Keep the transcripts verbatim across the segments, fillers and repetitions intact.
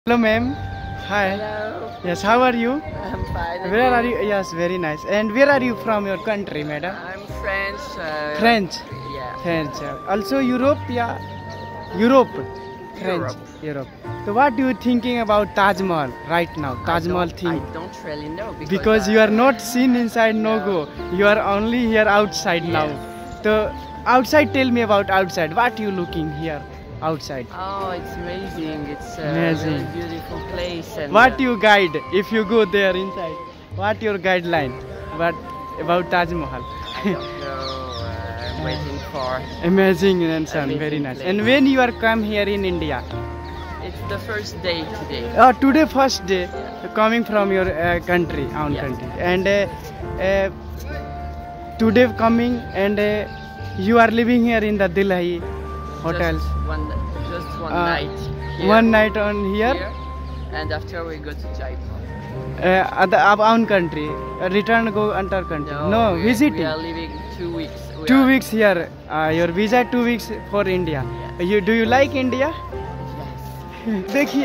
Hello, ma'am. Hi. Hello. Yes, how are you? I'm fine. Where are you? Yes, very nice. And where are you from your country, madam? I'm French. Uh, French. Yeah. French. Also Europe, yeah. Europe. French. Europe. Europe. So what do you thinking about Taj Mahal right now? Taj Mahal I thing. don't really know because, Because you uh, are not seen inside, no No. go. You are only here outside now. So outside, tell me about outside. What you looking here outside? Oh, it's amazing. It's a Amazing. very beautiful place. And What uh, you guide if you go there inside? What your guideline? What about Taj Mahal? I don't know. Uh, I'm waiting for. Amazing and son, Amazing very nice. place. And when you are come here in India? It's the first day today. Oh, today first day coming from your uh, country, own Yes. country. And uh, uh, today coming and uh, you are living here in the Delhi hotels. Just one, just one Uh, night. Here, One night on here, here, and after we go to Jaipur. uh, other our own country. Uh, return go another country. No, we, visiting. We are living two weeks. We Two are, weeks here. Uh, your visa two weeks for India. You do you like India? Yes. देखिए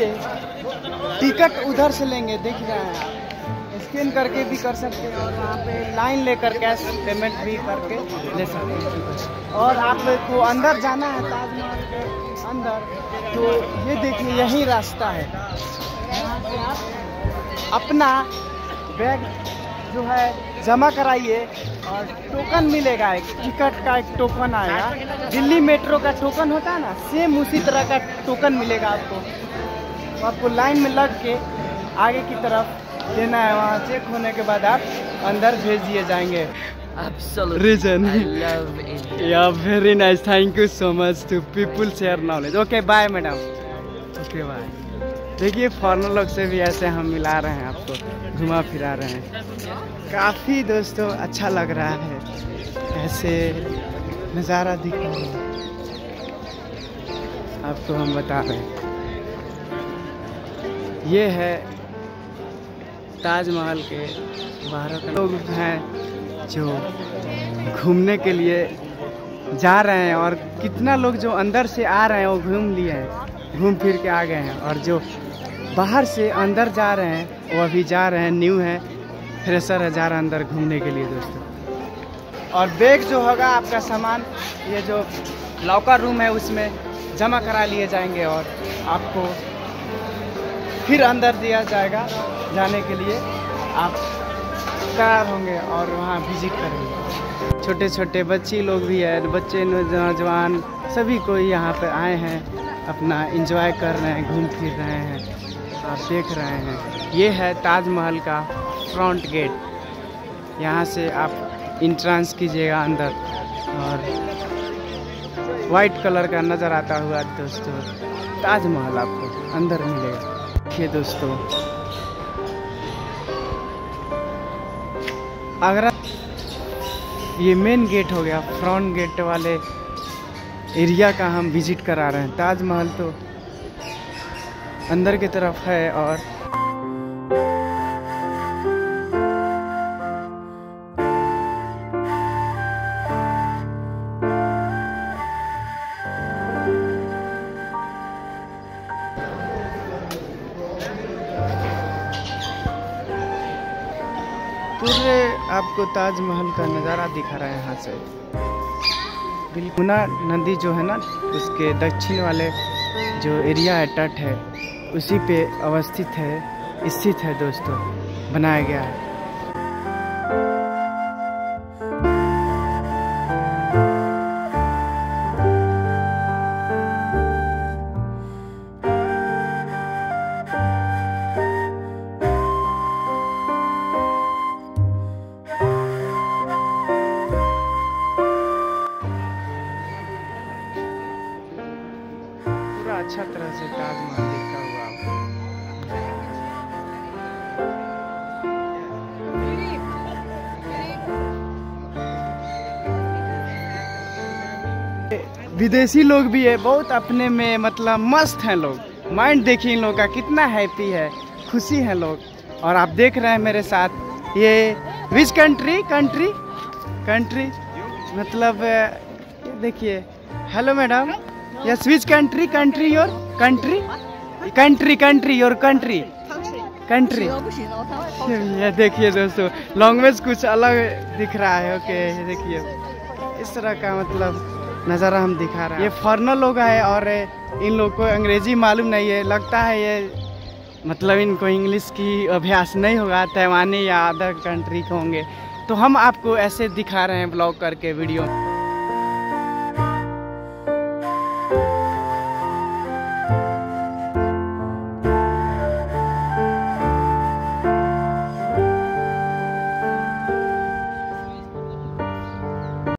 ticket उधर से लेंगे, देख रहे हैं आप, scan करके भी कर सकते हैं और वहाँ पे लाइन लेकर कैश पेमेंट भी करके ले सकते हैं। और आपको अंदर जाना है ताजमहल के अंदर, तो ये देखिए यही रास्ता है। यहाँ से आप अपना बैग जो है जमा कराइए और टोकन मिलेगा, एक टिकट का एक टोकन आएगा। दिल्ली मेट्रो का टोकन होता है ना, सेम उसी तरह का टोकन मिलेगा आपको। तो आपको लाइन में लग के आगे की तरफ देना है, वहाँ चेक होने के बाद आप अंदर भेज दिए जाएंगे। Absolutely. Reason. I love India. Yeah, very nice. Thank you so much to people share knowledge. Okay, bye madam. Okay, bye. देखिए फॉरेनर लोग से भी ऐसे हम मिला रहे हैं, आपको घुमा फिरा रहे हैं। काफ़ी दोस्तों अच्छा लग रहा है, ऐसे नज़ारा दिख रहा है आपको हम बता रहे हैं। ये है ताजमहल के बाहर के लोग हैं जो घूमने के लिए जा रहे हैं, और कितना लोग जो अंदर से आ रहे हैं वो घूम लिए हैं, घूम फिर के आ गए हैं, और जो बाहर से अंदर जा रहे हैं वो अभी जा रहे हैं, न्यू है, फ्रेशर है, जा रहा है अंदर घूमने के लिए दोस्तों। और बैग जो होगा आपका सामान, ये जो लॉकर रूम है उसमें जमा करा लिए जाएंगे और आपको फिर अंदर दिया जाएगा जाने के लिए। आप तैयार होंगे और वहाँ विजिट करेंगे। छोटे छोटे बच्ची लोग भी है, बच्चे नौजवान सभी कोई यहाँ पर आए हैं, अपना एंजॉय कर रहे हैं, घूम फिर रहे हैं, आप देख रहे हैं। ये है ताजमहल का फ्रंट गेट, यहाँ से आप इंट्रांस कीजिएगा अंदर, और वाइट कलर का नज़र आता हुआ दोस्तों ताजमहल आपको अंदर मिलेगा। देखिए दोस्तों, अगर ये मेन गेट हो गया, फ्रंट गेट वाले एरिया का हम विजिट करा रहे हैं। ताजमहल तो अंदर की तरफ है, और पूरे आपको ताजमहल का नज़ारा दिखा रहा है यहाँ से। बिल्कुल नदी जो है ना, उसके दक्षिण वाले जो एरिया है, तट है, उसी पे अवस्थित है, स्थित है दोस्तों, बनाया गया है। अच्छा तरह से ताजमहल देखा हुआ आपको। विदेशी लोग भी है बहुत, अपने में मतलब मस्त हैं लोग। माइंड देखिए इन लोगों का कितना हैप्पी है, खुशी है लोग। और आप देख रहे हैं मेरे साथ, ये विच कंट्री कंट्री कंट्री मतलब देखिए। Hello madam, yes which country country your country country country your country country. 不行哦，他会偷。 ये देखिए दोस्तों, लैंग्वेज कुछ अलग दिख रहा है। ओके देखिए, इस तरह का मतलब नज़ारा हम दिखा रहे हैं। ये फॉरेनर लोग हैं और इन लोग को अंग्रेजी मालूम नहीं है, लगता है ये मतलब इनको इंग्लिश की अभ्यास नहीं होगा, तैवानी या अदर कंट्री के होंगे। तो हम आपको ऐसे दिखा रहे हैं ब्लॉग करके वीडियो।